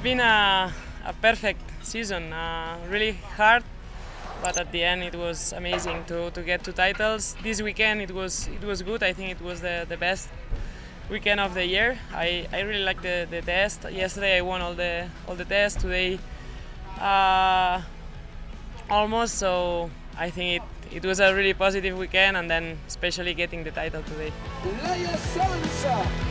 been a perfect season, really hard, but at the end it was amazing to get 2 titles. This weekend it was good. I think it was the best weekend of the year. I really like the test. Yesterday I won all the tests. Today almost. So I think it was a really positive weekend, and then especially getting the title today.